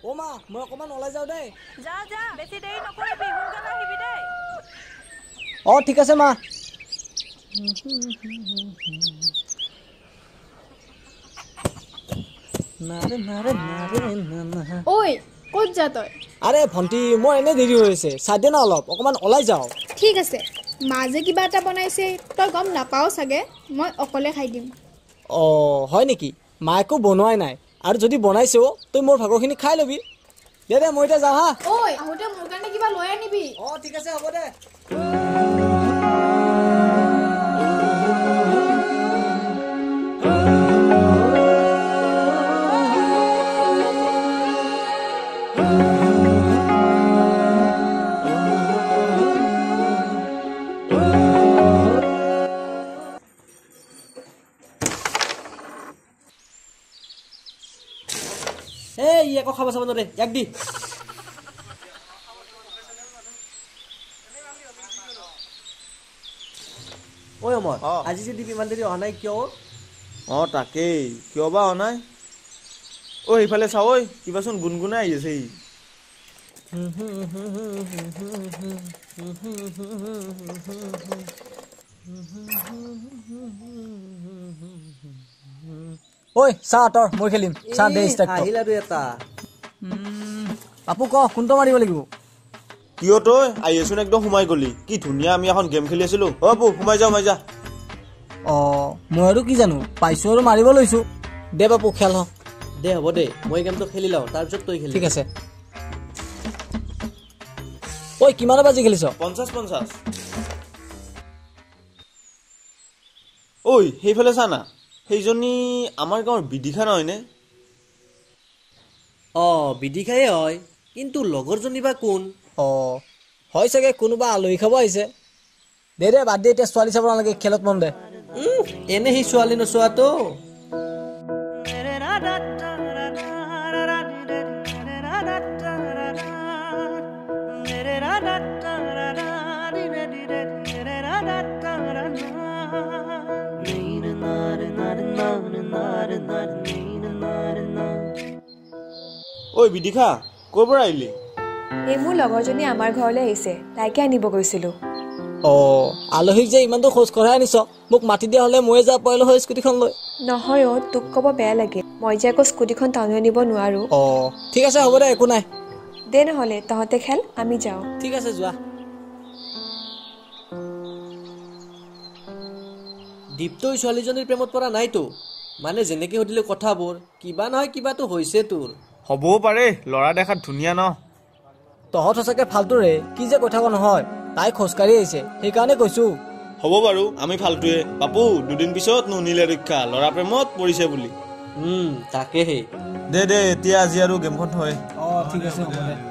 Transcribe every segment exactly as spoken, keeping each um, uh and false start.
ও মা মই অকমান ওলাই যাও দেই যা যা বেছি দেৰি নকৰিবি সোনকালে আহিবি দেই অ ঠিক আছে মা নাৰে নাৰে নাৰে নানা ঐ ক'ত যা তই আৰে ভন্টি মই এনে দেৰি হৈছে সাদে না অলপ অকমান ওলাই যাও ঠিক আছে মা যে কিবা এটা বনাইছে তই গম নাপাও চাগে মই অকলে খাই দিম অ হয় নেকি মাইকো বনোৱাই নাই আৰু যদি বনাইছেও তই মোৰ ভাগৰখিনি খাই লবি দে দে মই এটা যাওঁ হা ঐ আহোতে মোৰ কাৰণে কিবা লৈ আনিবি অ ঠিক আছে হ'ব দে এই একো খাব চাব নৰে এক দি ঐ অমৰ আজি যে দীপ ইমান দেৰি অহা নাই কিয় অ তাকেই কিয় বা অহা নাই ঐ ইফালে চাও ঐ কিবাচোন গুণগুণাই আহি আছে ঐ চাহ তৰ মই খেলিম চাহ দে ষ্টাৰ্ট আহিল আৰু এটা আপু ক কোনটো মাৰিব লাগিব কিয় তই আহি আছোন একদম সোমাই গলি কি ধুনীয়া আমি এখন গেম খেলি আছিলো অ আপু সোমাই যা সোমাই যা অ মই আৰু কি জানো পাইছো আৰু মাৰিব লৈছো দে বাপু খেল হ দে হ'ব দে মই গেমটো খেলি লওঁ তাৰপিছত তই খেলি ঠিক আছে ঐ কিমান বাজি খেলিছ পঞ্চাছ পঞ্চাছ ঐ সেইফালে চা না সেইজনী আমাৰ গাঁৱৰ বিদিশা নহয়নে অ বিদিশায়ে হয় কিন্তু লগৰজনী বা কোন অ হয় চাগে কোনোবা আলহী খাব আহিছে দে দে বাদ দে এতিয়া ছোৱালী চাব নালাগে খেলত মন দে এনে সেই ছোৱালী নচোৱাটো ঐ বিদিশা ক'ৰ পৰা আহিলি এই মোৰ লগৰজনী আমাৰ ঘৰলৈ আহিছে তাইকে আনিব গৈছিলোঁ অ আলহীক যে ইমানটো খোজ কঢ়াই আনিছ মোক মাতি দিয়া হলে ময়ে যা পাৰিলো হয় স্কুটিখন লৈ নহয় অ তোক ক'ব বেয়া লাগে মই যে আকৌ স্কুটিখন টাউনলৈ নিব নোৱাৰো অ ঠিক আছে হ'ব দে একো নাই দে নহ'লে তহঁতে খেল আমি যাওঁ ঠিক আছে যোৱা দীপ্ত ছোৱালীজনীৰ প্ৰেমত পৰা নাইতো মানে যেনেকে সুধিলে কথাবোৰ কিবা নহয় কিবাটো হৈছে তোৰ হ'বও পাৰে ল'ৰা দেখাত ধুনীয়া ন তহঁত সঁচাকে ফাল্টুৰে কি যে কথা নহয় তাই খোজকাঢ়ি আহিছে সেইকাৰণে কৈছো হ'ব বাৰু আমি ফাল্টুৱে বাপু দুদিন পিছত নুনিলে ৰক্ষা ল'ৰা প্ৰেমত পৰিছে বুলি উম তাকেহে দে দে এতিয়া আজি আৰু গেমখন হয় অ ঠিক আছে হ'ব দে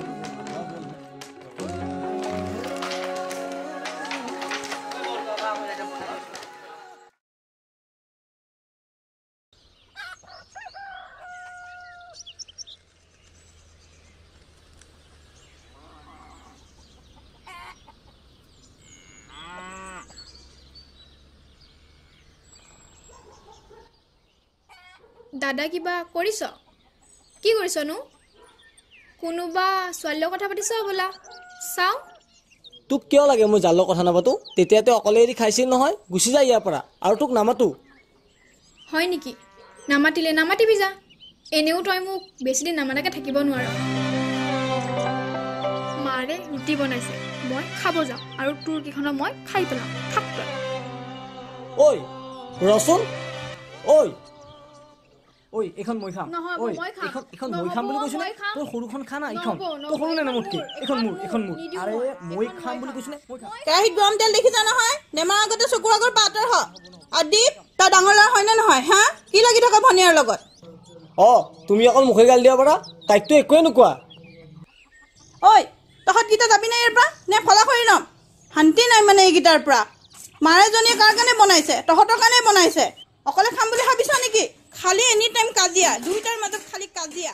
দাদা কিবা কৰিছ কি কৰিছনো কোনোবা ছোৱালীৰ কথা পাতিছ বোলা চাও তোক কিয় লাগে মই জালৰ কথা নাপাতো তেতিয়াতে অকলে এৰি খাইছিল নহয় গুচি যায় ইয়াৰ পৰা আৰু তোক নামাতো হয় নেকি নামাতিলে নামাতিবি যা এনেও তই মোক বেছি দিন নামাতাকে থাকিব নোৱাৰ মাৰে ৰুটি বনাইছে মই খাব যাওঁ আৰু তোৰ কিখনো মই খাই পেলাম থাক তই ঐ ৰচোন ঐ ঐ এখন মই খাম ঐ এখন এখন মই খাম বুলি কৈছো নে তোৰ সৰুখন খা না এখন তোৰ সৰু নে মোতকে এখন মোৰ এখন মোৰ আৰে মই খাম বুলি কৈছো নে মই খাম কেৰাহীত গৰম তেল দেখিছা নহয় নেমাৰ আগতে চকুৰ আগৰ পাতৰ হ আৰু দীপ তই ডাঙৰ ল'ৰা হয় নে নহয় হা কি লাগি থকা ভনীয়াৰ লগত অ তুমি অকল মুখে গালি দিব পাৰা তাইকতো একোৱে নোকোৱা ঐ তহঁত গীতা যাবি নাই ইয়াৰ পৰা নে ফলা কৰি ল'ম শান্তি নাই মানে এইকেইটাৰ পৰা মাৰেজনীয়ে কাৰ কাৰণে বনাইছে তহঁতৰ কাৰণে বনাইছে অকলে খাম বুলি ভাবিছ নেকি খালি এনি টাইম কাজিয়া দুইটাৰ মাজত খালি কাজিয়া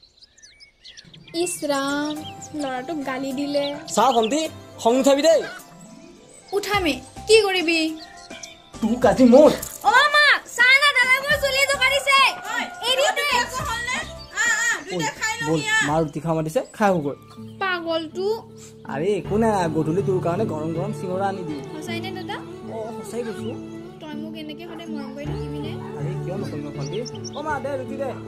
ইছ ৰাম ল'ৰাটোক গালি দিলে চাহ ভণ্টি খং উঠাবি দেই উঠামে কি কৰিবি তোক আজি মোৰ অ মা চানা দাদা মোৰ চুলি জোকাৰিছে এৰি দে আ আ দুইটা খাই ল বল মাৰ ৰুটি খাব মাতিছে খাই গৈ পাগলটো আৰে একো নাই গধূলি তোৰ কাৰণে গৰম গৰম চিঙৰা আনি দিম সঁচাই নে দাদা অ সঁচাই কৈছো তই মোক এনেকে সদায় মৰম কৰি থাকিবি নে আৰে কিয় নকৰিম ভণ্টি অ মা দে ৰুটি দে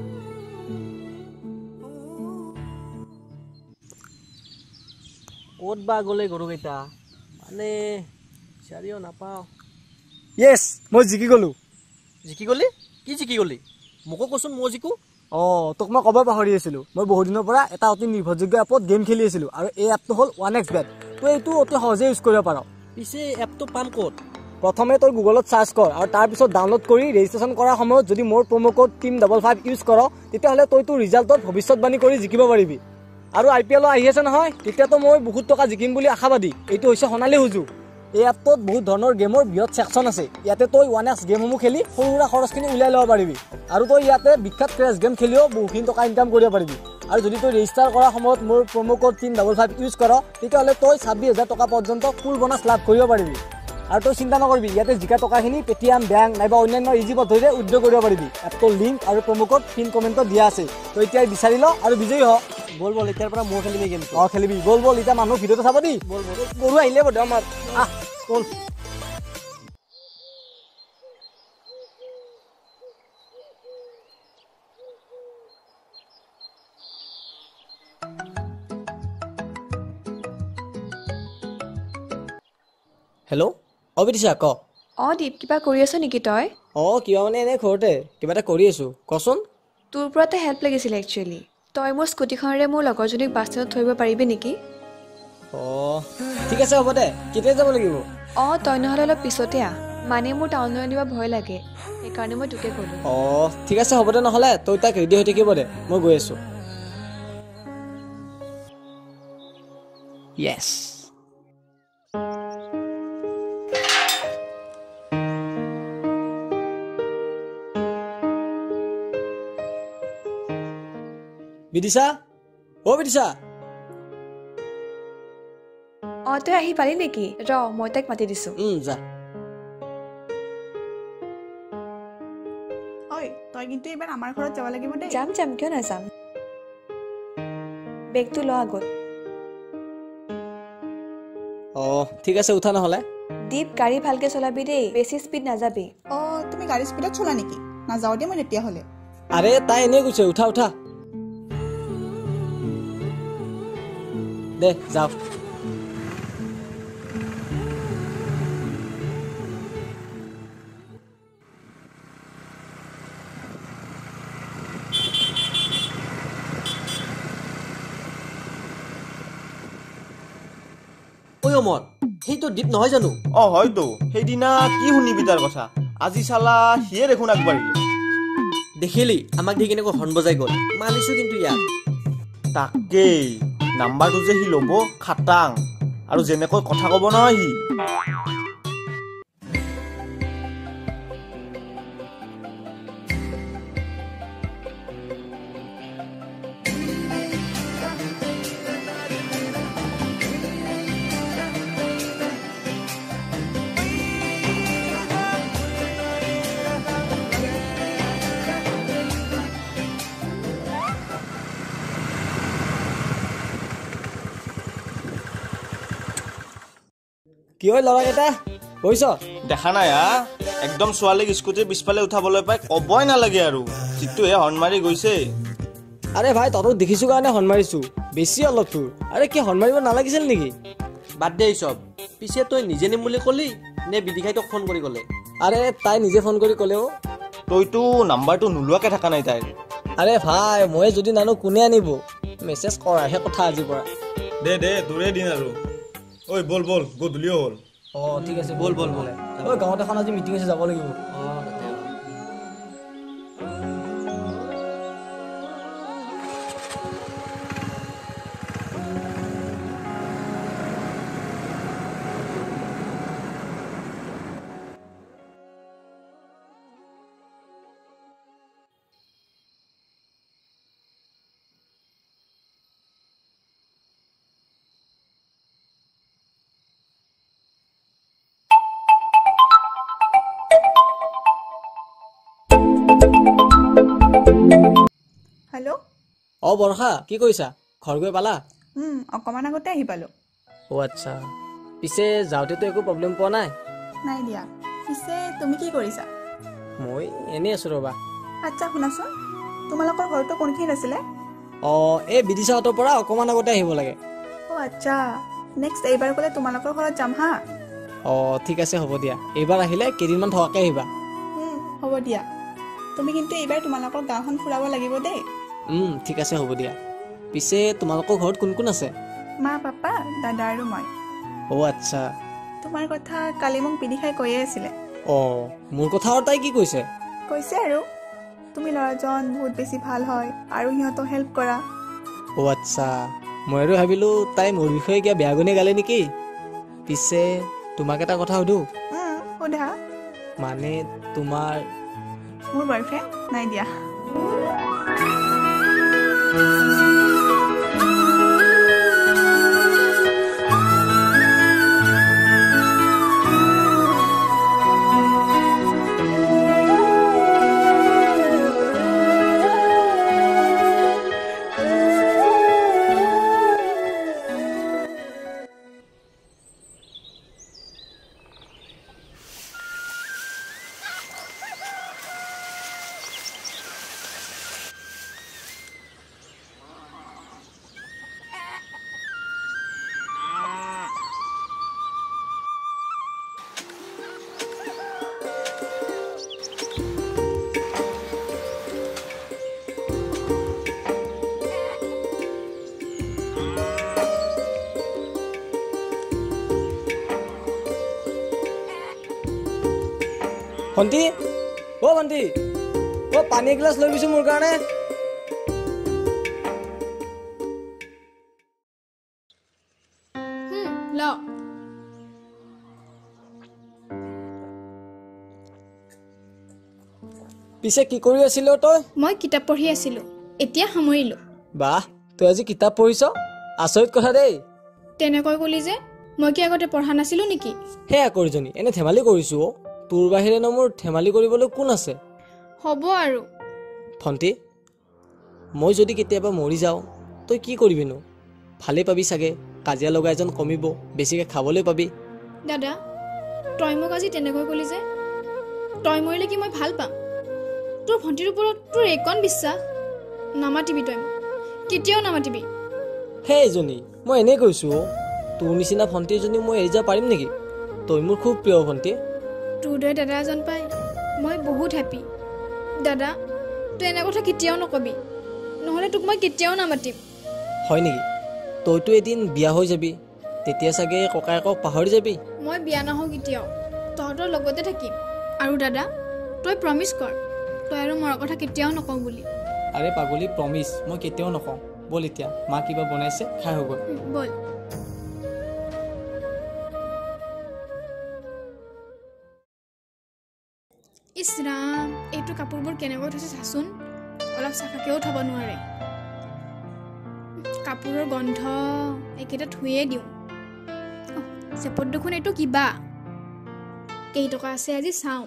ক'ত বা গ'লে গৰুকেইটা মানে বিচাৰিও নাপাওঁ য়েছ মই জিকি গ'লো জিকি গ'লি কি জিকি গ'লি মোকো কচোন মই জিকো অ তোক মই ক'ব পাহৰি আছিলোঁ মই বহুত দিনৰ পৰা এটা অতি নিৰ্ভৰযোগ্য এপত গেম খেলি আছিলোঁ আৰু এই এপটো হ'ল ওৱান এক্স বেট তই এইটো অতি সহজে ইউজ কৰিব পাৰ পিছে এপটো পাম ক'ত প্ৰথমে তই গুগলত চাৰ্চ কৰ আৰু তাৰপিছত ডাউনলোড কৰি ৰেজিষ্ট্ৰেশ্যন কৰাৰ সময়ত যদি মোৰ promo' code team double five use কৰ তেতিয়াহ'লে তই তোৰ ৰিজাল্টত ভৱিষ্যতবাণী কৰি জিকিব পাৰিবি আৰু আই পি এলো আহি আছে নহয় তেতিয়াতো মই বহুত টকা জিকিম বুলি আশাবাদী এইটো হৈছে সোণালী সুযোগ এই এপটোত বহুত ধৰণৰ গেমৰ বৃহৎ ছেকশ্যন আছে ইয়াতে তই ওৱান এক্স গেমসমূহ খেলি সৰু সুৰা খৰচখিনি উলিয়াই ল'ব পাৰিবি আৰু তই ইয়াতে বিখ্যাত ক্ৰেছ গেম খেলিও বহুখিনি টকা ইনকাম কৰিব পাৰিবি আৰু যদি তই ৰেজিষ্টাৰ কৰাৰ সময়ত মোৰ promo' code team double five use কৰ তেতিয়াহ'লে তই ছাব্বিছ হাজাৰ টকা পৰ্যন্ত ফুল বোনাছ লাভ কৰিব পাৰিবি আৰু তই চিন্তা নকৰিবি ইয়াতে জিকা টকাখিনি পেটিএম বেংক নাইবা অন্যান্য ইজি পদ্ধতিৰে উইথড্ৰ কৰিব পাৰিবি এপটোৰ লিংক আৰু প্ৰম' কোড পিন কমেণ্টত দিয়া আছে তই এতিয়াই বিচাৰি ল আৰু বিজয়ী হ বল বল এতিয়াৰ পৰা মই খেলিবি গেমটো অ খেলিবি বল বল এতিয়া মানুহ ভিডিঅ'টো চাব দেই বল বল গৰু আহিলে বধ আমাৰ আহ বল হেল্ল' অ বিদিশা ক অঁ দীপ কিবা কৰি আছ নেকি তই অ কিবা মানে এনেই ঘৰতে কিবা এটা কৰি আছোঁ কচোন তোৰ পৰা এটা হেল্প লাগিছিলে একচুৱেলি তই মোৰ স্কুটিখনেৰে মোৰ লগৰজনীক বাছ ষ্টেণ্ডত থৈ পাৰিবি নেকি অ ঠিক আছে হ'ব দে কেতিয়া যাব লাগিব অঁ তই নহ'লে অলপ পিছতে আহ মানে মোৰ টাউনলৈ আনিব ভয় লাগে সেইকাৰণে মই তোকে ক'লোঁ অ ঠিক আছে হ'ব দে নহ'লে তই তাক ৰেডি হৈ থাকিব দে মই গৈ আছোঁ য়েছ বিদিশা অ বিদিশা অঁ তই আহি পালি নেকি ৰ মই তাইক মাতি দিছোঁ যা ঐ তই কিন্তু এইবাৰ আমাৰ ঘৰত যাব লাগিব দেই যাম যাম কিয় নাযাম বেগটো ল আগত অ ঠিক আছে উঠা নহ'লে দীপ গাড়ী ভালকে চলাবি দেই বেছি স্পীড নাযাবি অঁ তুমি গাড়ী স্পীডত চলা নেকি নাযাওঁ দেই মই তেতিয়াহ'লে আৰে তাই এনেই কৈছে উঠা উঠা দে যাওঁ ঐ অমন সেইটো দীপ নহয় জানো অ হয়তো সেইদিনা কি শুনিবি তাৰ কথা আজি চালা সিয়ে দেখোন আগবাঢ়িলে দেখিলি আমাক দেখি কেনেকৈ হৰ্ণ বজাই গ'ল মানিছো কিন্তু ইয়াক তাকেই নাম্বাৰটো যে সি ল'ব খাটাং আৰু যেনেকৈ কথা ক'ব নহয় সি কি হয় ল'ৰাকেইটা গৈছ দেখা নাই হা একদম ছোৱালীক স্কুটিৰ পিছফালে উঠাবলৈ পাই ক'বই নালাগে আৰু যিটোহে হৰ্ণ মাৰি গৈছে আৰে ভাই তহঁতক দেখিছোঁ কাৰণে হৰ্ণ মাৰিছোঁ বেছি অলপ তোৰ আৰে কি হৰ্ণ মাৰিব নালাগিছিল নেকি বাদ দে চব পিছে তই নিজে নিম বুলি ক'লি নে বিদিশাই তোক ফোন কৰি ক'লে আৰে তাই নিজে ফোন কৰি ক'লেও তইতো নাম্বাৰটো নোলোৱাকৈ থকা নাই তাইৰ আৰে ভাই মই যদি নানো কোনে আনিব মেছেজ কৰাৰহে কথা আজিৰ পৰা দে দে তোৰে দিন আৰু ঐ বল বল গধূলিও হ'ল অ ঠিক আছে বল বল বল ঐ গাঁৱত এখন আজি মিটিং আছে যাব লাগিব অ হেল্ল' অ বৰষা কি কৰিছা ঘৰ গৈ পালা অকণমান আগতে আহি পালোঁ অ আচ্ছা পিছে যাওঁতেতো একো প্ৰব্লেম পোৱা নাই নাই দিয়া পিছে তুমি কি কৰিছা মই এনেই আছো ৰবা আচ্ছা শুনাচোন তোমালোকৰ ঘৰটো কোনখিনিত আছিলে অ এই বিদিশাহঁতৰ পৰা অকণমান আগতে আহিব লাগে অ আচ্ছা নেক্সট এইবাৰ গ'লে তোমালোকৰ ঘৰত যাম হা অ ঠিক আছে হ'ব দিয়া এইবাৰ আহিলে কেইদিনমান থকাকে আহিবা হ'ব দিয়া তুমি কিন্তু এইবাৰ তোমালোকৰ গাঁওখন ফুৰাব লাগিব দেই উম ঠিক আছে হ'ব দিয়া পিছে তোমালোকৰ ঘৰত কোন কোন আছে মা পাপা দাদা আৰু মই অ আচ্ছা তোমাৰ কথা কালি মোক বিদিশাই কৈয়ে আছিলে অ মোৰ কথা আৰু তাই কি কৈছে কৈছে আৰু তুমি ল'ৰাজন বহুত বেছি ভাল হয় আৰু সিহঁতক হেল্প কৰা অ আচ্ছা মই আৰু ভাবিলো তাই মোৰ বিষয়ে কিয় বেয়া গুণে গালে নেকি পিছে তোমাক এটা কথা সুধো সোধা মানে তোমাৰ মোৰ বয়ফ্ৰেণ্ড নাই দিয়া ভণ্টি অ ভণ্টি অ পানী এগিলাচ লৈ গৈছো মোৰ কাৰণে ল পিছে কি কৰি আছিলো তই মই কিতাপ পঢ়ি আছিলো এতিয়া সামৰিলো বাহ তই আজি কিতাপ পঢ়িছ আচৰিত কথা দেই তেনেকৈ কলি যে মই কি আগতে পঢ়া নাছিলো নেকি হে আকৰিজনী এনে ধেমালি কৰিছো অ তোৰ বাহিৰে ন মোৰ ধেমালি কৰিবলৈ কোন আছে হ'ব আৰু ভণ্টি মই যদি কেতিয়াবা মৰি যাওঁ তই কি কৰিবিনো ভালে পাবি চাগে কাজিয়া লগা এজন কমিব বেছিকে খাবলৈ পাবি দাদা তই মোক আজি তেনেকৈ কলি যে তই মৰিলে কি মই ভাল পাম তোৰ ভণ্টিৰ ওপৰত তোৰ একণ বিশ্বাস নামাতিবি তই মোক কেতিয়াও নামাতিবি হে এজনী মই এনেই কৈছো অ তোৰ নিচিনা ভণ্টি এজনী মই এৰি যাব পাৰিম নেকি তই মোৰ খুব প্ৰিয় ভণ্টি তোৰ দৰে দাদা এজন পাই মই বহুত হেপী দাদা তই এনে কথা কেতিয়াও নকবি নহ'লে তোক মই কেতিয়াও নামাতিম হয় নেকি তইতো এদিন বিয়া হৈ যাবি তেতিয়া চাগে ককায়েকক পাহৰি যাবি মই বিয়া নহওঁ কেতিয়াও তহঁতৰ লগতে থাকিম আৰু দাদা তই প্ৰমিছ কৰ তই আৰু মোৰ কথা কেতিয়াও নকওঁ বুলি আৰে পাগলী প্ৰমিছ মই কেতিয়াও নকওঁ বল এতিয়া মা কিবা বনাইছে খাই হৈ গ'ল বল ইছ ৰাম এইটো কাপোৰবোৰ কেনেকৈ থৈছে চাচোন অলপ চাফাকৈও থ'ব নোৱাৰে কাপোৰৰ গন্ধ এইকেইটা ধুয়ে দিওঁ চেপত দেখোন এইটো কিবা কেইটকা আছে আজি চাওঁ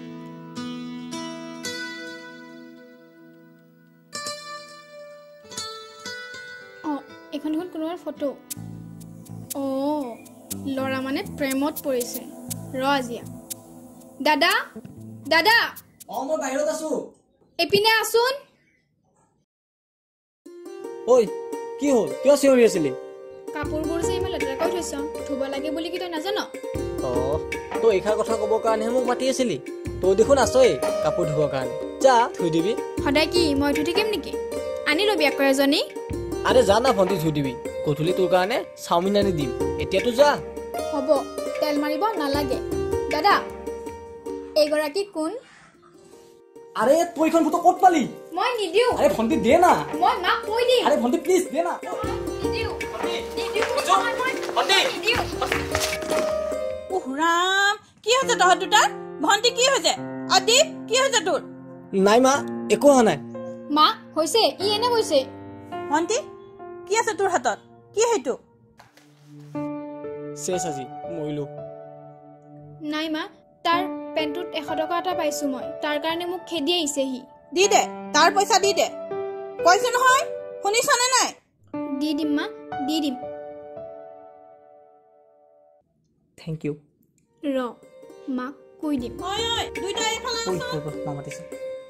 অঁ এইখন দেখোন কোনোবাৰ ফটো অঁ ল'ৰা মানে প্ৰেমত পৰিছে ৰ আজিয়া দাদা দাদা অ মই বাহিৰত আছো এপিনে আছোন ঐ কি হ'ল কিয় চিঞৰি আছিলি কাপোৰবোৰ যে ইমান লেতেৰা কৰি থৈছ ধুব লাগে বুলি কি তই নাজান অ তই এইষাৰ কথা ক'বৰ কাৰণেহে মোক মাতি আছিলি তই দেখোন আছই কাপোৰ ধুবৰ কাৰণে যা ধুই দিবি সদায় কি মই ধুই থাকিম নেকি আনি ল'বি আকৌ এজনী আৰে যা না ভণ্টি ধুই দিবি গধূলি তোৰ কাৰণে চাওমিন আনি দিম এতিয়াতো যা হ'ব তেল মাৰিব নালাগে দাদা এইগৰাকী কোন আৰে তই এইখন ফটো ক'ত পালি মই নিদিওঁ আৰে ভণ্টি দে না মই মাক কৈ দিম আৰে ভণ্টি প্লিজ দে না নিদিওঁ নিদিওঁ উহ ৰাম কি হৈছে তহঁত দুটাৰ ভণ্টি কি হৈছে অদীপ কি হৈছে তোৰ নাই মা একো হোৱা নাই মা হৈছে ই এনে কৈছে ভণ্টি কি আছে তোৰ হাতত কি সেইটো চেছ আজি মৰিলো নাই মা তাৰ পেণ্টটোত এশ টকা এটা পাইছো মই তাৰ কাৰণে মোক খেদি আহিছে সি দি দে তাৰ পইচা দি দে কৈছে নহয় শুনিছনে নাই? দি দিম মা, দি দিম। Thank you. ৰ মাক কৈ দিম। ঐ ঐ দুইটা এইফালে ঐ আছা। ঐ মা মাতিছে।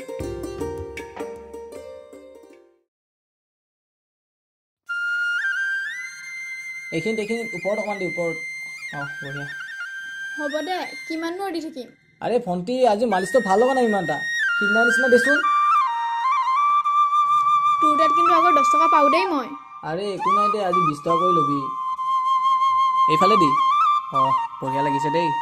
এইখিনিত এইখিনিত ওপৰত অকণমান দি ওপৰত। অঁ বঢ়িয়া। হ'ব দে, কিমাননো দি থাকিম। আৰে ভণ্টি আজি মালিচটো ভাল লগা নাই ইমান এটা, সিদিনা নিচিনা দেচোন। তোৰ তাত কিন্তু আগৰ দহ টকা পাওঁ দেই মই। আৰে একো নাই দে, আজি বিছ টকা কৰি ল'বি। এইফালে দি। অঁ বঢ়িয়া লাগিছে দেই।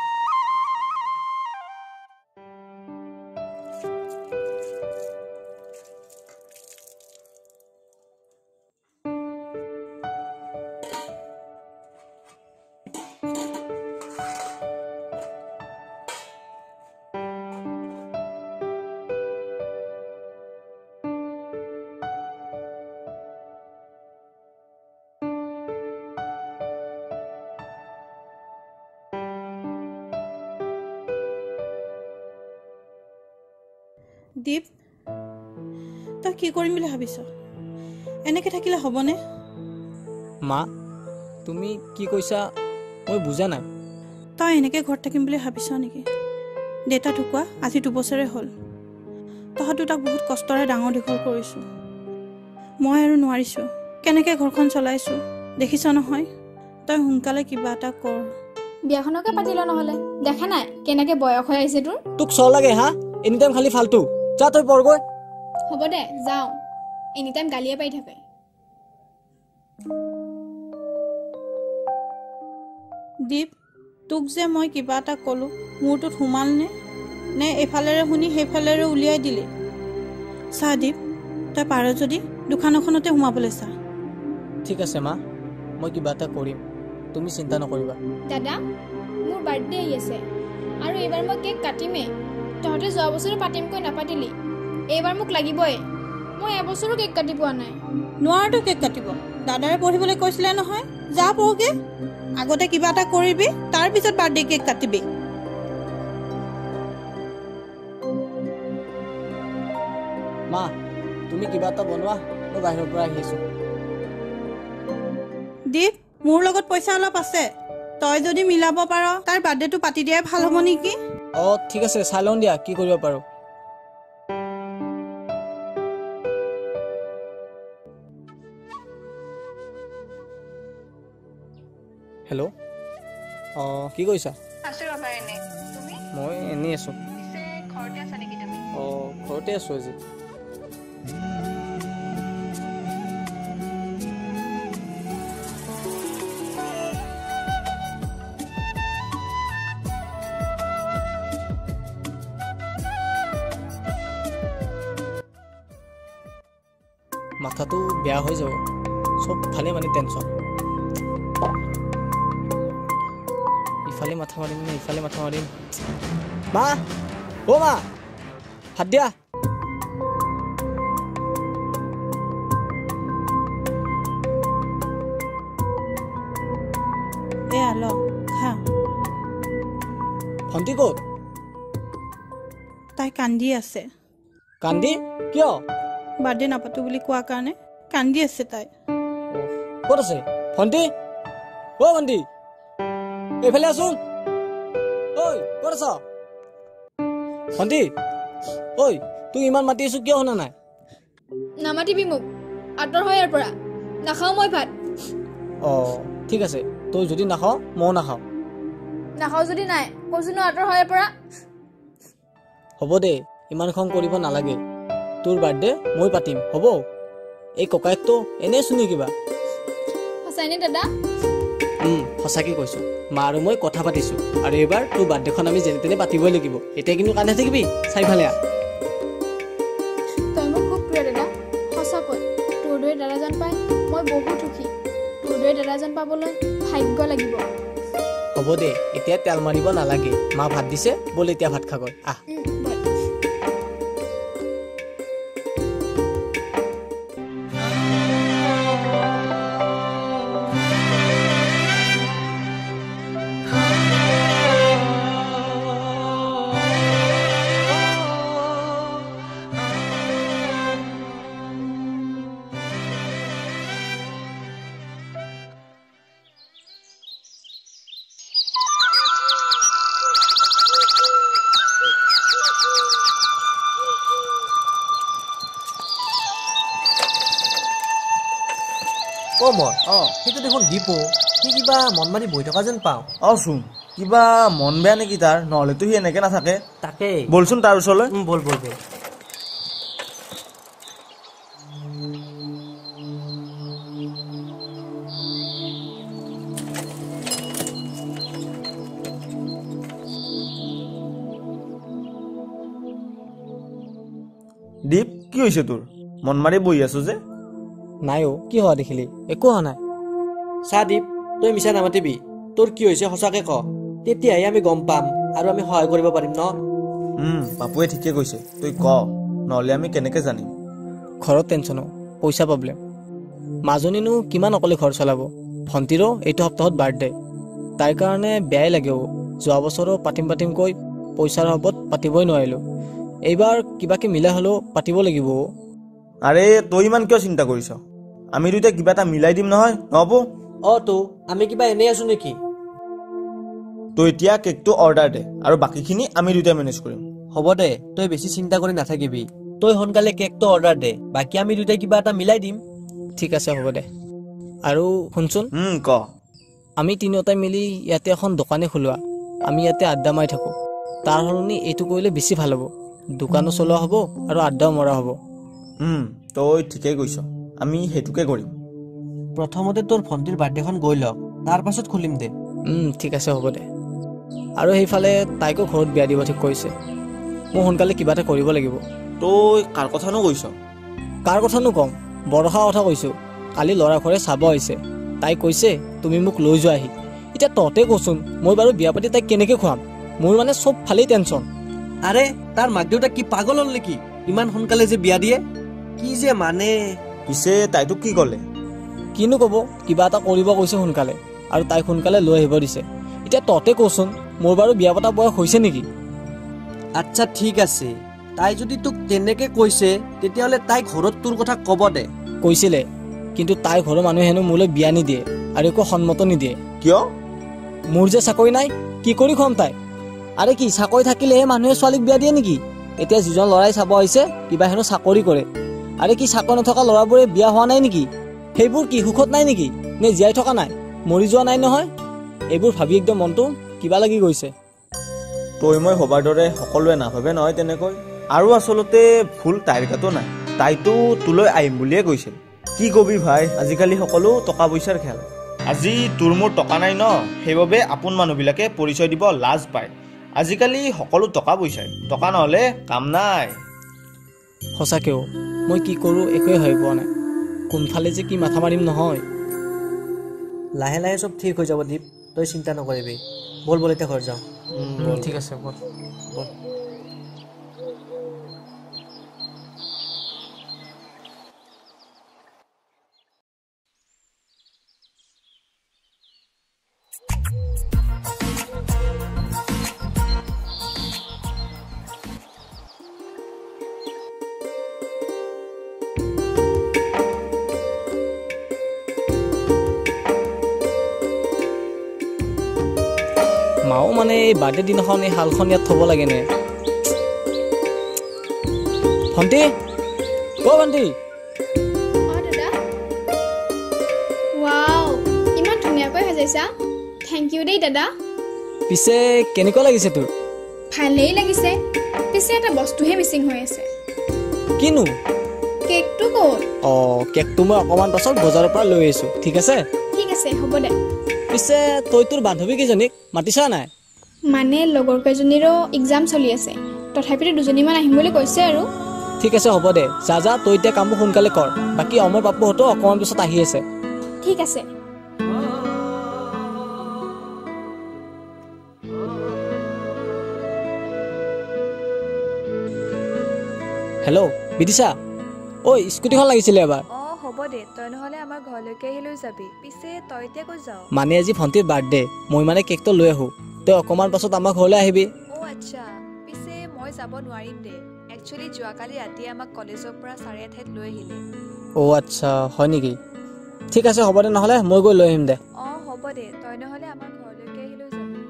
দীপ, তই কি কৰিম বুলি ভাবিছ? এনেকৈ থাকিলে হ'বনে? মা তুমি কি কৈছা মই বুজা নাই। তই এনেকৈ ঘৰত থাকিম বুলি ভাবিছ নেকি? দেউতা ঢুকুৱা আজি দুবছৰে হ'ল। তহঁত দুটাক বহুত কষ্টৰে ডাঙৰ দীঘল কৰিছোঁ। মই আৰু নোৱাৰিছোঁ, কেনেকৈ ঘৰখন চলাইছোঁ দেখিছ নহয়। তই সোনকালে কিবা এটা কৰ। বিয়াখনকে পাতি ল নহ'লে। দেখা নাই কেনেকৈ বয়স হৈ আহিছে তোৰ। তোক চল লাগে হা? এনি টাইম খালি ফাল্টু। যা তই পৰগৈ। হ'ব দে যাওঁ, এনি টাইম গালিয়ে পাৰি থাকে। দীপ, তোক যে মই কিবা এটা ক'লোঁ মূৰটোত সোমালনে নে এইফালেৰে শুনি সেইফালেৰে উলিয়াই দিলি? চা দীপ, তই পাৰ যদি দোকানখনতে সোমাবলৈ চা। ঠিক আছে মা, মই কিবা এটা কৰিম, তুমি চিন্তা নকৰিবা। দাদা মোৰ বাৰ্থডে আহি আছে আৰু এইবাৰ মই কেক কাটিমেই। তহঁতে যোৱা বছৰো পাতিমকৈ নাপাতিলি, এইবাৰ মোক লাগিবই। মই এবছৰো কেক কাটি পোৱা নাই। নোৱাৰতো কেক কাটিব, দাদাৰে পঢ়িবলৈ কৈছিলে নহয়। যা পঢ়গে, আগতে কিবা এটা কৰিবি, তাৰপিছত বাৰ্থডে কেক কাটিবি। মা তুমি কিবা এটা বনোৱা, মই বাহিৰৰ পৰা আহি আছোঁ। দীপ, মোৰ লগত পইচা অলপ আছে, তই যদি মিলাব পাৰ তাৰ বাৰ্থডেটো পাতি দিয়াই ভাল হ'ব নেকি? অঁ ঠিক আছে, চাই লওঁ দিয়া কি কৰিব পাৰোঁ। হেল্ল', অঁ কি কৰিছা? মই এনেই আছোঁ। অঁ ঘৰতে আছোঁ আজি। মাথাটো বেয়া হৈ যাব, চবফালে মানে টেনশ্যন। ইফালে মাথা মাৰিম নে ইফালে মাথা মাৰিম? মা অ' মা ভাত দিয়া। এয়া ল খা। ভণ্টি ক'ত? তাই কান্দি আছে। কান্দি কিয়? বাৰ্থডে নাপাতো বুলি কোৱাৰ কাৰণে কান্দি আছে তাই। ক'ত আছে ভণ্টি? অ' ভণ্টি এইফালে আছোন। ঐ ক'ত আছ ভণ্টি? ঐ তোক ইমান মাতি আছোঁ কিয় শুনা নাই? নামাতিবি মোক, আঁতৰ হয় ইয়াৰ পৰা। নাখাওঁ মই ভাত। অঁ ঠিক আছে, তই যদি নাখাওঁ ময়ো নাখাওঁ। নাখাওঁ যদি নাই, কৈছোঁ ন আঁতৰ হয় ইয়াৰ পৰা। হ'ব দে, ইমান খং কৰিব নালাগে। তোৰ বাৰ্থডে মই পাতিম হ'ব। এই ককায়েকটো এনেই শুনি কিবা। সঁচাইনে দাদা? সঁচাকৈ কৈছোঁ, মা আৰু মই কথা পাতিছোঁ আৰু এইবাৰ তোৰ বাৰ্থডেখন আমি যেনে তেনে পাতিবই লাগিব। এতিয়া কিন্তু কান্দি থাকিবি, চাৰিফালে আহ। তই মোক খুব প্ৰিয় দাদা, সঁচাকৈ। তোৰ দৰে দাদাজন পাই মই বহুত সুখী। তোৰ দৰে দাদাজন পাবলৈ ভাগ্য লাগিব। হ'ব দে, এতিয়া তেল মাৰিব নালাগে। মা ভাত দিছে, ব'ল এতিয়া ভাত খাগৈ আহ। অ' মই অঁ সেইটো দেখোন দীপো সি কিবা মন মাৰি বহি থকা যেন পাওঁ অঁ চোন কিবা মন বেয়া নেকি তাৰ নহ'লেতো সি এনেকে নাথাকে তাকেই বলচোন তাৰ ওচৰলৈ উম, বল বল বল দীপ কি হৈছে তোৰ মন মাৰি বহি আছো যে নাই অ' কি হোৱা দেখিলি একো হোৱা নাই চা দীপ তই মিছা নামাতিবি তোৰ কি হৈছে সঁচাকে ক তেতিয়াহে আমি গম পাম আৰু আমি সহায় কৰিব পাৰিম ন উম পাপুৱে ঠিকে কৈছে তই ক নহ'লে আমি কেনেকে জানিম ঘৰত টেনশ্যনো পইচা প্ৰব্লেম মাজনীনো কিমান অকলে ঘৰ চলাব ভণ্টিৰো এইটো সপ্তাহত বাৰ্থডে তাইৰ কাৰণে বেয়াই লাগে অ' যোৱা বছৰো পাতিম পাতিম কৈ পইচাৰ অভাৱত পাতিবই নোৱাৰিলোঁ এইবাৰ কিবাকে মিলাই হ'লেও পাতিব লাগিব অ' আৰে তই ইমান কিয় চিন্তা কৰিছ আমি দুয়োটা কিবা এটা মিলাই দিম নহয় নহ'ব অ' তো আমি কিবা এনেই আছো নেকি তই এতিয়া কেকটো অৰ্ডাৰ দে আৰু বাকীখিনি আমি দুয়োটাই মেনেজ কৰিম হ'ব দে তই বেছি চিন্তা কৰি নাথাকিবি তই সোনকালে কেকটো অৰ্ডাৰ দে বাকী আমি দুটাই কিবা এটা মিলাই দিম ঠিক আছে হ'ব দে আৰু শুনচোন উম ক আমি তিনিওটাই মিলি ইয়াতে এখন দোকানে খোলোৱা আমি ইয়াতে আড্ডা মাৰি থাকোঁ তাৰ সলনি এইটো কৰিলে বেছি ভাল হ'ব দোকানো চলোৱা হ'ব আৰু আড্ডাও মৰা হ'ব উম তই ঠিকেই কৈছ আমি সেইটোকে কৰিম প্ৰথমতে তোৰ ভণ্টিৰ বাৰ্থডেখন গৈ লওক তাৰ পাছত খুলিম দে ঠিক আছে হ'ব দে আৰু সেইফালে তাইকো ঘৰত বিয়া দিব ঠিক কৰিছে মই সোনকালে কিবা এটা কৰিব লাগিব তই কাৰ কথানো কৈছ কাৰ কথানো ক'ম বৰষাৰ কথা কৈছোঁ কালি ল'ৰা ঘৰে চাব আহিছে তাই কৈছে তুমি মোক লৈ যোৱাহি এতিয়া তহঁতে কচোন মই বাৰু বিয়া পাতি তাইক কেনেকৈ খুৱাম মোৰ মানে চব ফালেই টেনশ্যন আৰে তাৰ মাক দেউতাক কি পাগল হ'ল নেকি ইমান সোনকালে যে বিয়া দিয়ে কি যে মানে পিছে তাইতো কি ক'লে কিনো ক'ব কিবা এটা কৰিব কৈছে সোনকালে আৰু তাইক সোনকালে লৈ আহিব দিছে এতিয়া তহঁতে কচোন মোৰ বাৰু বিয়া পতা বয়স হৈছে নেকি আচ্ছা ঠিক আছে তাই যদি তোক তেনেকে কৈছে তেতিয়াহ'লে তাই ঘৰত তোৰ কথা ক'ব দে কৈছিলে কিন্তু তাইৰ ঘৰৰ মানুহে হেনো মোলৈ বিয়া নিদিয়ে আৰু একো সন্মত নিদিয়ে কিয় মোৰ যে চাকৰি নাই কি কৰি খুৱাম তাই আৰে কি চাকৰি থাকিলেহে মানুহে ছোৱালীক বিয়া দিয়ে নেকি এতিয়া যিজন ল'ৰাই চাব আহিছে কিবা হেনো চাকৰি কৰে আৰে কি চাকৰি নথকা ল'ৰাবোৰে বিয়া হোৱা নাই নেকি সেইবোৰ কি সুখত নাই নেকি নে জীয়াই থকা নাই মৰি যোৱা নাই নহয় এইবোৰ ভাবি একদম মনটো কিবা লাগি গৈছে তই মই ভবাৰ দৰে সকলোৱে নাভাবে নহয় তেনেকৈ আৰু আচলতে ভুল তাইৰ গাতো নাই তাইতো তোলৈ আহিম বুলিয়ে কৈছিল কি কবি ভাই আজিকালি সকলো টকা পইচাৰ খেল আজি তোৰ মোৰ টকা নাই ন সেইবাবে আপোন মানুহবিলাকে পৰিচয় দিব লাজ পায় আজিকালি সকলো টকা পইচাই টকা নহ'লে কাম নাই সঁচাকেও মই কি কৰোঁ একোৱে ভাবি পোৱা নাই কোনফালে যে কি মাথা মাৰিম নহয় লাহে লাহে চব ঠিক হৈ যাব দীপ তই চিন্তা নকৰিবি বল বল এতিয়া ঘৰ যাওঁ ঠিক আছে বল বল মাও মানে এই বাৰ্থডে দিনাখন এই শালখন ইয়াত থ'ব লাগে নে ভণ্টি অ' ভণ্টি ৱাও ইমান ধুনীয়াকৈ সজাইছা থেংক ইউ দেই দাদা পিছে কেনেকুৱা লাগিছে তোৰ ভালেই লাগিছে পিছে এটা বস্তুহে মিচিং হৈ আছে কিনো কেকটো ক'ত অঁ কেকটো মই অকণমান পাছত বজাৰৰ পৰা লৈ আহিছোঁ ঠিক আছে ঠিক আছে হ'ব দে পিছে তই তোৰ বান্ধৱী কেইজনীক মাতিছা নাই মানে লগৰ কেইজনীৰো এক্সাম চলি আছে তথাপিতো দুজনীমান আহিম বুলি কৈছে আৰু ঠিক আছে হ'ব দে যা যা তই এতিয়া কামবোৰ সোনকালে কৰ বাকী অমৰ পাপুহঁতো অকণমান পিছত আহি আছে ঠিক আছে হেল্ল' বিদিশা ঐ স্কুটিখন লাগিছিলে এবাৰ অঁ হ'ব দে তই নহ'লে আমাৰ ঘৰলৈকে আহি লৈ যাবি পিছে তই এতিয়া ক'ত যাৱ মানে আজি ভণ্টিৰ বাৰ্থডে মই মানে কেকটো লৈ আহোঁ তই অকণমান পাছত আমাৰ ঘৰলৈ আহিবি অঁ আচ্ছা পিছে মই যাব নোৱাৰিম দে একচুৱেলি যোৱাকালি ৰাতি আমাক কলেজৰ পৰা চাৰে এঠাইত লৈ আহিলে অ' আচ্ছা হয় নেকি ঠিক আছে হ'ব দে নহ'লে মই গৈ লৈ আহিম দে অঁ হ'ব দে তই নহ'লে আমাৰ ঘৰলৈকে আহি লৈ যাবি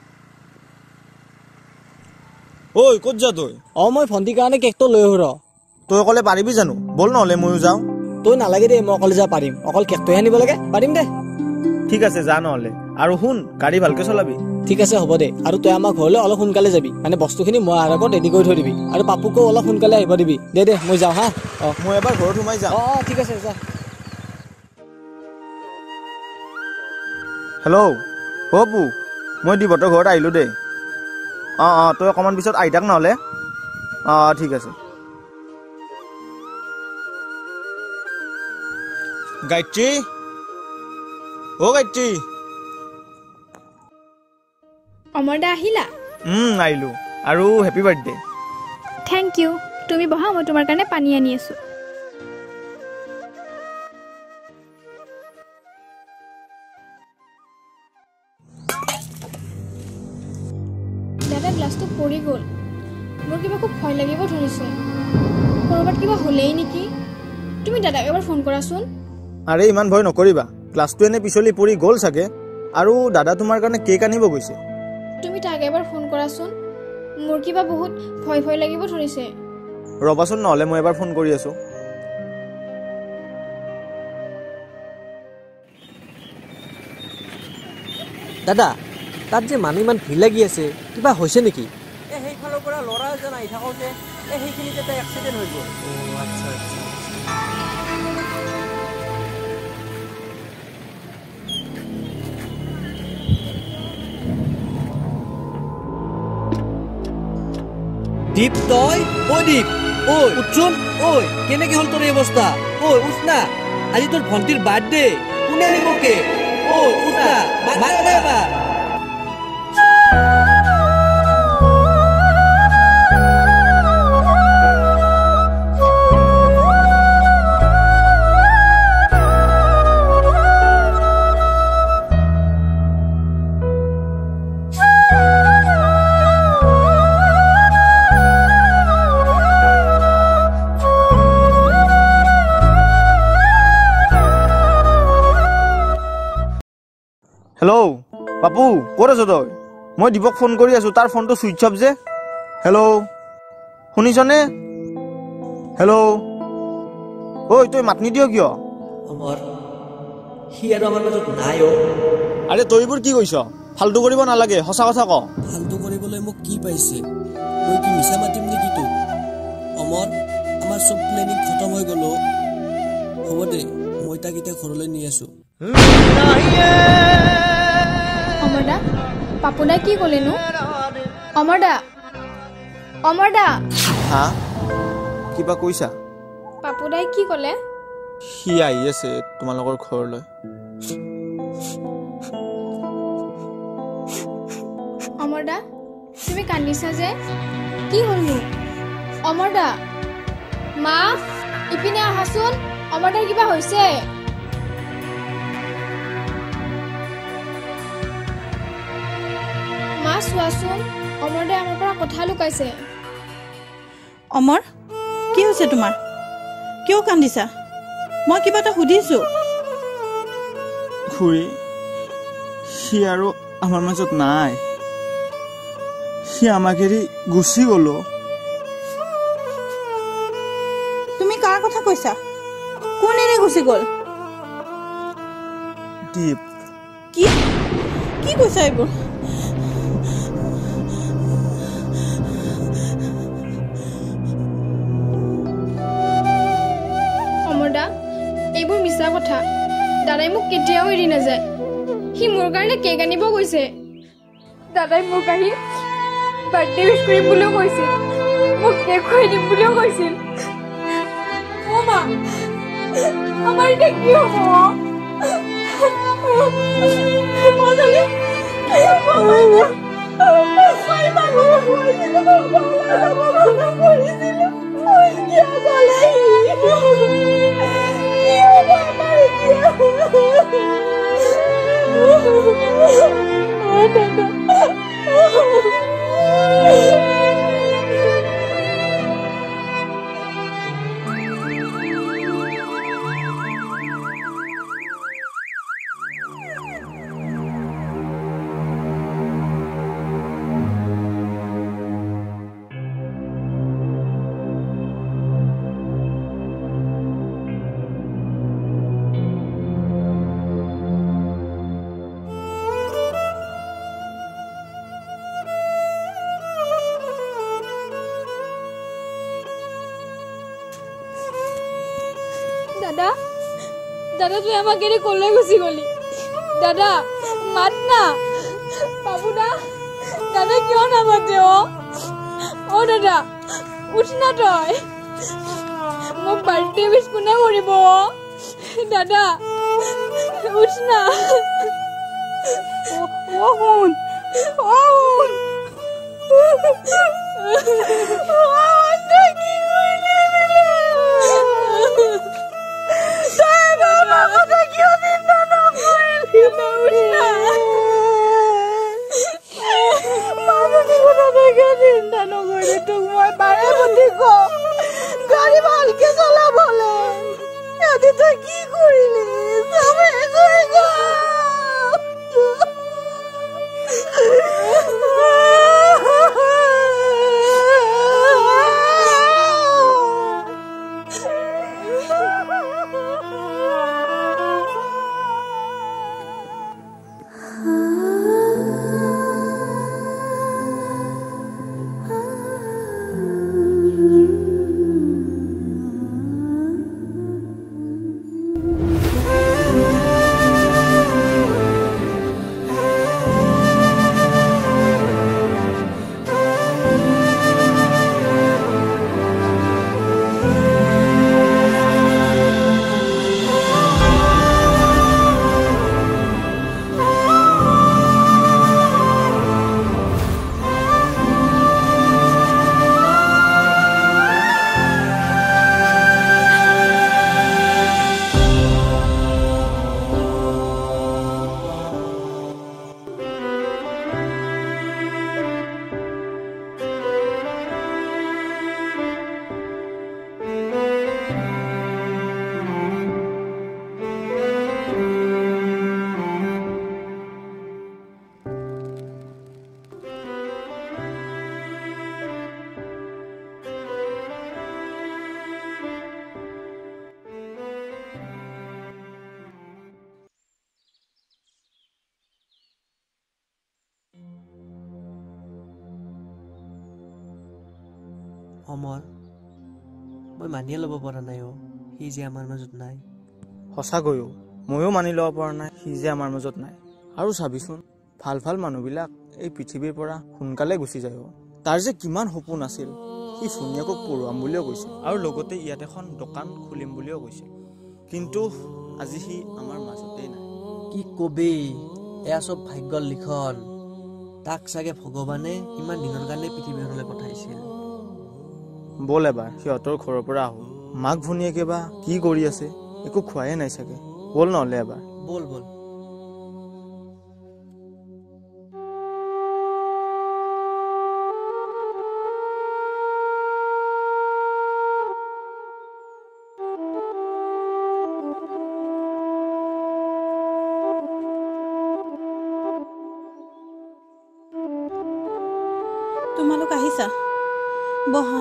ঐ ক'ত যা তই অঁ মই ভণ্টিৰ কাৰণে কেকটো লৈ আহোঁ ৰ তই অকলে পাৰিবি জানো? বল নহ'লে ময়ো যাওঁ। তই নালাগে দে, মই অকলে যাব পাৰিম। অকল কেকটোহে আনিব লাগে, পাৰিম দে। ঠিক আছে, যা নহ'লে। আৰু শুন, গাড়ী ভালকে চলাবি। ঠিক আছে, হ'ব দে। আৰু তই আমাৰ ঘৰলৈ অলপ সোনকালে যাবি, মানে বস্তুখিনি মই অহাৰ আগত ৰেডি কৰি থৈ দিবি। আৰু পাপুকো অলপ সোনকালে আহিব দিবি। দে দে, মই যাওঁ হা। অঁ, মই এবাৰ ঘৰত সোমাই যাওঁ। অঁ অঁ, ঠিক আছে, যা। হেল্ল', অ' পু, মই দিবতৰ ঘৰত আহিলোঁ দেই। অঁ অঁ, তই অকণমান পিছত আহি থাক নহ'লে। অঁ অঁ, ঠিক আছে। গায়ত্ৰী, অ' গায়ত্ৰী। অমৰ দা আহিলা? আহিলোঁ। আৰু হেপী বাৰ্থডে। Thank U. তুমি বহা, মই তোমাৰ কাৰণে পানী আনি আছোঁ। দাদা, গ্লাছটো পৰি গ'ল। মোৰ কিবা খুব ভয় লাগিব ধৰিছে। ক'ৰবাত কিবা হ'লেই নেকি? তুমি দাদাক এবাৰ ফোন কৰাচোন। আৰে ইমান ভয় নকৰিবা, গ্লাছটো এনে পিছলি পৰি গ'ল চাগে। আৰু দাদা তোমাৰ কাৰণে কেক আনিব গৈছে। তুমি তাক এবাৰ ফোন কৰাচোন। মোৰ কিবা বহুত ভয় ভয় লাগিব ধৰিছে। ৰবাচোন নহ'লে, মই এবাৰ ফোন কৰি আছোঁ। দাদা, তাত যে মানুহ ইমান ভিৰ লাগি আছে, কিবা হৈছে নেকি? এই সেইফালৰ পৰা ল'ৰা এজন আহি থাকোঁতে এই সেইখিনিতে এটা এক্সিডেণ্ট হৈ গ'ল। অ' আচ্ছা আচ্ছা। দীপ, তই ঐ দীপ, ঐ উঠচোন। ঐ কেনেকে হ'ল তোৰ এই অৱস্থা? ঐ উঠ না, আজি তোৰ ভণ্টিৰ বাৰ্থডে। কোনে আনিব কেক? ঐ উঠ না, মাত দে এবাৰ। হেল্ল', পাপু, ক'ত আছ তই? মই দীপক ফোন কৰি আছোঁ, তাৰ ফোনটো ছুইচ অফ যে। হেল্ল', শুনিছনে? হেল্ল', ঐ তই মাত নিদিয় কিয়? অমৰ, সি আৰু আমাৰ মাজত নাই অ'। আৰে তই এইবোৰ কি কৈছ? ফাল্টু কৰিব নালাগে, সঁচা কথা ক। ফাল্টু কৰিবলৈ মোক কি পাইছে? মই কি মিছা মাতিম নেকি তোক? অমৰ, আমাৰ চব প্লেনিং খতম হৈ গ'ল। হ'ব দে, মই তাক এতিয়া ঘৰলৈ নি আছোঁ। অমৰ দা, পাপু দাই কি ক'লেনো? অমৰ দা, অমৰ দা। হা, কিবা কৈছা? পাপু দাই কি ক'লে? সি আহি আছে তোমালোকৰ ঘৰলৈ। অমৰ দা, তুমি কান্দিছা যে, কি হ'লনো? অমৰ দা, মা ইপিনে আহাচোন, অমৰ দাৰ কিবা হৈছে। মা চোৱাচোন, অমৰ দাই আমাৰ পৰা কথা লুকাইছে। অমৰ, কি হৈছে তোমাৰ? কিয় কান্দিছা? মই কিবা এটা সুধিছোঁ। খুৰী, সি আৰু আমাৰ মাজত নাই। সি আমাক এৰি গুচি গ'লো। তুমি কাৰ কথা কৈছা? কোন এৰি গুচি গ'ল? দীপ। কি কি কৈছা এইবোৰ? অমৰ দা, এইবোৰ মিছা কথা। দাদাই মোক কেতিয়াও এৰি নাযায়। সি মোৰ কাৰণে কেক আনিব গৈছে। দাদাই মোক আহি বাৰ্থডে উইচ কৰিম বুলিও কৈছিল, মোক কেক খুৱাই দিম বুলিও কৈছিল। অ' মা, আমাৰ এতিয়া কি হ'ব? দাদা দাদা তুই আমাক এৰি কলৈ গুচি গলি দাদা মাত না বাবু দা দাদা কিয় নামাতে অ অ দাদা উঠ না তই মোক বাৰ্থডে উইচ কোনে কৰিব দাদা উঠ না ও শুন ও শুন কি বাবা কথা কিয় চিন্তা নকৰিলি উঠ না বাবুনি কথা কিয় চিন্তা নকৰিলি তোক মই বাৰে প্ৰতি কওঁ গাড়ী ভালকে চলাবলে আজি তই কি কৰিলি চবে কৈ গ'ল অমৰ মই মানিয়ে ল'ব পৰা নাই অ সি যে আমাৰ মাজত নাই সঁচাকৈও ময়ো মানি ল'ব পৰা নাই সি যে আমাৰ মাজত নাই আৰু চাবিচোন ভাল ভাল মানুহবিলাক এই পৃথিৱীৰ পৰা সোনকালে গুচি যায় তাৰ যে কিমান সপোন আছিল সি ফুনিয়াকক পঢ়ুৱাম বুলিও কৈছিল আৰু লগতে ইয়াত এখন দোকান খুলিম বুলিও কৈছিল কিন্তু আজি সি আমাৰ মাজতেই নাই কি কবি এয়া চব ভাগ্যৰ লিখন তাক চাগে ভগৱানে ইমান দিনৰ কাৰণে পৃথিৱীখনলৈ পঠাইছিল বল এবাৰ সিহঁতৰ ঘৰৰ পৰা আহো মাক ভনীয়েকে বা কি কৰি আছে একো খোৱাই নাই চাগে বল নহ'লে এবাৰ বল বল তোমালোক আহিছা বহা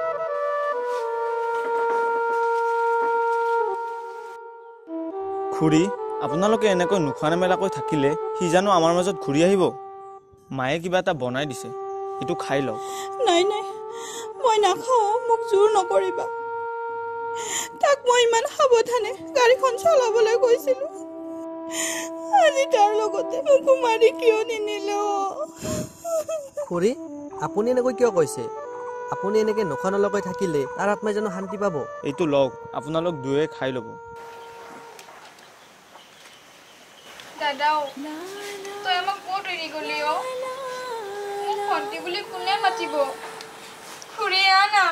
খুৰী আপোনালোকে এনেকৈ নোখোৱা নেমেলাকৈ থাকিলে সি জানো আমাৰ মাজত ঘূৰি আহিব মায়ে কিবা এটা বনাই দিছে এইটো খাই লওক নাই নাই মই নাখাওঁ মোক জোৰ নকৰিবা তাক মই ইমান সাৱধানে গাড়ীখন চলাবলৈ কৈছিলো আজি তাৰ লগতে মোকো মাৰি কিয় নিনিলে খুৰী আপুনি এনেকৈ কিয় কৈছে আপুনি এনেকৈ নোখোৱা নলকৈ থাকিলে তাৰ আত্মাই জানো শান্তি পাব এইটো লওক আপোনালোক দুয়ে খাই ল'ব দাদাও তই আমাক ক'ত এৰি গলি অ মোক ভণ্টি বুলি কোনে মাতিব খুৰী আনা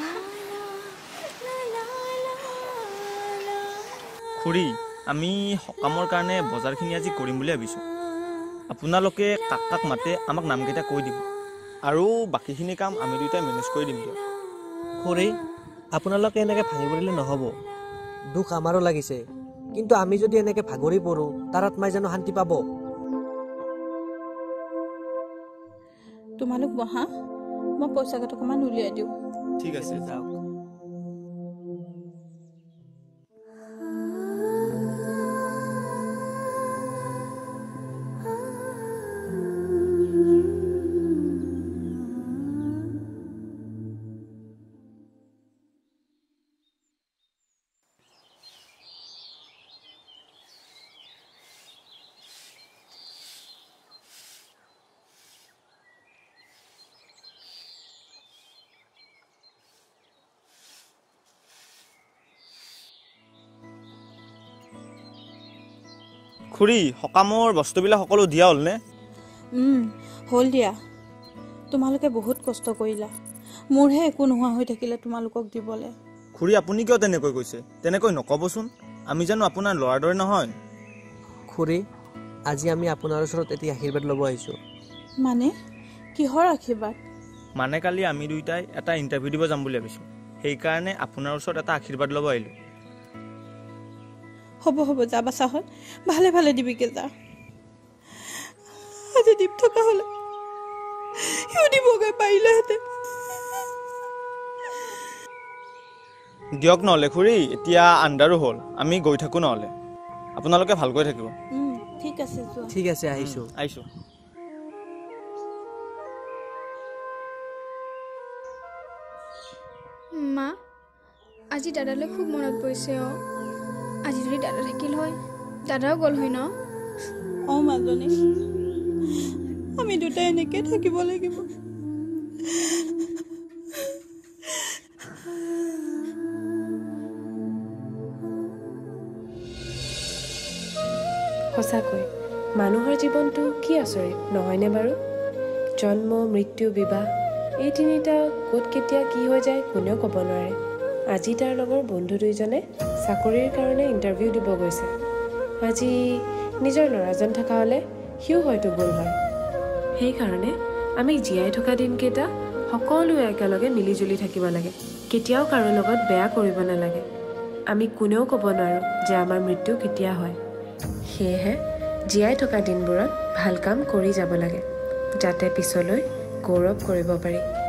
খুৰী আমি সকামৰ কাৰণে বজাৰখিনি আজি কৰিম বুলি ভাবিছোঁ আপোনালোকে কাক কাক মাতে আমাক নামকেইটা কৈ দিব আৰু বাকীখিনি কাম আমি দুয়োটাই মেনেজ কৰি দিম দিয়ক খুৰী আপোনালোকে এনেকৈ ভাঙি পৰিলে নহ'ব দুখ আমাৰো লাগিছে কিন্তু আমি যদি এনেকৈ ভাগৰি পৰোঁ তাৰ আত্মাই জানো শান্তি পাব তোমালোক বহা মই পইচা কেইটকামান উলিয়াই দিওঁ ঠিক আছে যাওক খুৰী সকামৰ বস্তুবিলাক সকলো দিয়া হ'লনে? হ'ল দিয়া। তোমালোকে বহুত কষ্ট কৰিলা, মোৰহে একো নোহোৱা হৈ থাকিলে তোমালোকক দিবলৈ। খুৰী আপুনি কিয় তেনেকৈ কৈছে? তেনেকৈ নক'বচোন, আমি জানো আপোনাৰ ল'ৰাৰ দৰে নহয়? খুৰী আজি আমি আপোনাৰ ওচৰত এটি আশীৰ্বাদ ল'ব আহিছোঁ। মানে কিহৰ আশীৰ্বাদ? মানে কালি আমি দুয়োটাই এটা ইণ্টাৰভিউ দিব যাম বুলি ভাবিছোঁ, সেইকাৰণে আপোনাৰ ওচৰত এটা আশীৰ্বাদ ল'ব আহিলোঁ। হ'ব হ'ব যাবা চাহত, ভালে ভালে দিবিকে যা। আজি দীপ থকা হ'লে সিও দিবগৈ পাৰিলেহেঁতেন। দিয়ক নহ'লে খুৰী, এতিয়া আন্ধাৰো হ'ল, আমি গৈ থাকোঁ নহ'লে। আপোনালোকে ভালকৈ থাকিব। ঠিক আছে যোৱা। ঠিক আছে আহিছোঁ আহিছোঁ। মা আজি দাদালৈ খুব মনত পৰিছে। অ আজি যদি দাদা থাকিল হয়, দাদাও গ'ল হয় ন? অঁ মাজনী, আমি দুটাই এনেকৈ থাকিব লাগিব। সঁচাকৈ মানুহৰ জীৱনটো কি আচৰিত নহয়নে বাৰু? জন্ম, মৃত্যু, বিবাহ এই তিনিটা ক'ত কেতিয়া কি হৈ যায় কোনেও ক'ব নোৱাৰে। আজি তাৰ লগৰ বন্ধু দুইজনে চাকৰিৰ কাৰণে ইণ্টাৰভিউ দিব গৈছে। আজি নিজৰ ল'ৰাজন থকা হ'লে সিও হয়তো গ'ল হয়। সেইকাৰণে আমি জীয়াই থকা দিনকেইটা সকলোৱে একেলগে মিলিজুলি থাকিব লাগে, কেতিয়াও কাৰো লগত বেয়া কৰিব নালাগে। আমি কোনেও ক'ব নোৱাৰোঁ যে আমাৰ মৃত্যু কেতিয়া হয়। সেয়েহে জীয়াই থকা দিনবোৰত ভাল কাম কৰি যাব লাগে, যাতে পিছলৈ গৌৰৱ কৰিব পাৰি।